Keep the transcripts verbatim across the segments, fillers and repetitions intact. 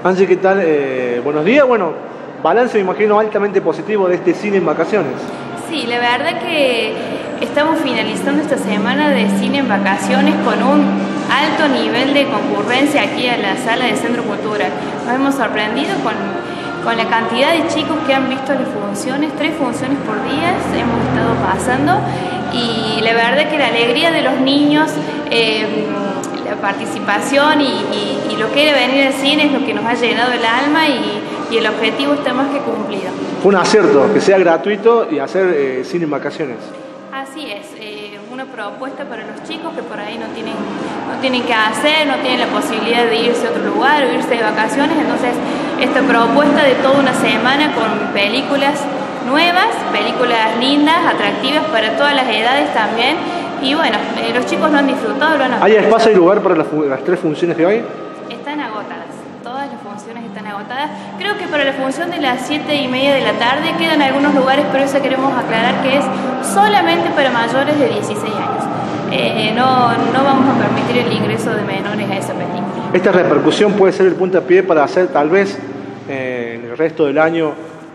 Angie, ¿qué tal? Eh, buenos días. Bueno, balance, me imagino, altamente positivo de este cine en vacaciones. Sí, la verdad que estamos finalizando esta semana de cine en vacaciones con un alto nivel de concurrencia aquí a la sala de Centro Cultural. Nos hemos sorprendido con, con la cantidad de chicos que han visto las funciones, tres funciones por día hemos estado pasando, y la verdad que la alegría de los niños, eh, la participación y, y, y lo que era venir al cine es lo que nos ha llenado el alma, y, y el objetivo está más que cumplido. Fue un acierto que sea gratuito y hacer eh, cine en vacaciones. Así es, eh, una propuesta para los chicos que por ahí no tienen, no tienen que hacer, no tienen la posibilidad de irse a otro lugar o irse de vacaciones. Entonces, esta propuesta de toda una semana con películas nuevas, películas lindas, atractivas para todas las edades también. Y bueno, eh, los chicos lo han disfrutado, lo han ¿Hay espacio y lugar para las, las tres funciones de hoy? Están agotadas, todas las funciones están agotadas. Creo que para la función de las siete y media de la tarde quedan algunos lugares, pero eso queremos aclarar que es solamente para mayores de dieciséis años. Eh, no, no vamos a permitir el ingreso de menores a esa película. ¿Esta repercusión puede ser el puntapié para hacer tal vez eh, en el resto del año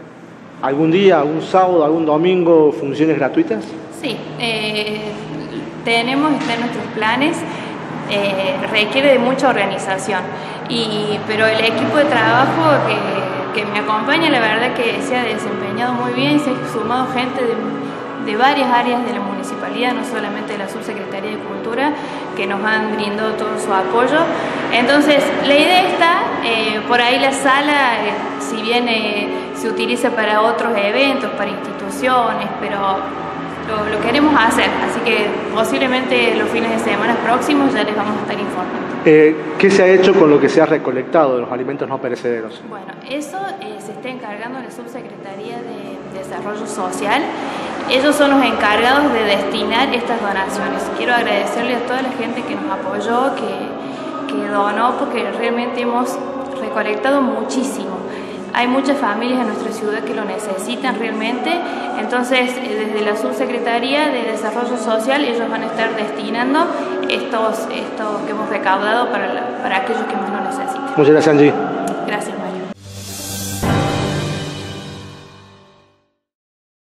algún día, algún sábado, algún domingo, funciones gratuitas? Sí, eh, tenemos, está en nuestros planes, eh, requiere de mucha organización, y, pero el equipo de trabajo que, que me acompaña, la verdad que se ha desempeñado muy bien, se ha sumado gente de, de varias áreas de la municipalidad, no solamente de la Subsecretaría de Cultura, que nos han brindado todo su apoyo. Entonces, la idea está, eh, por ahí la sala, eh, si bien eh, se utiliza para otros eventos, para instituciones, pero Lo, lo queremos hacer, así que posiblemente los fines de semana próximos ya les vamos a estar informando. Eh, ¿Qué se ha hecho con lo que se ha recolectado de los alimentos no perecederos? Bueno, eso eh, se está encargando la Subsecretaría de Desarrollo Social. Ellos son los encargados de destinar estas donaciones. Quiero agradecerle a toda la gente que nos apoyó, que, que donó, porque realmente hemos recolectado muchísimo. Hay muchas familias en nuestra ciudad que lo necesitan realmente, entonces desde la Subsecretaría de Desarrollo Social ellos van a estar destinando estos, estos que hemos recaudado para, la, para aquellos que más lo necesitan. Muchas gracias, Angie.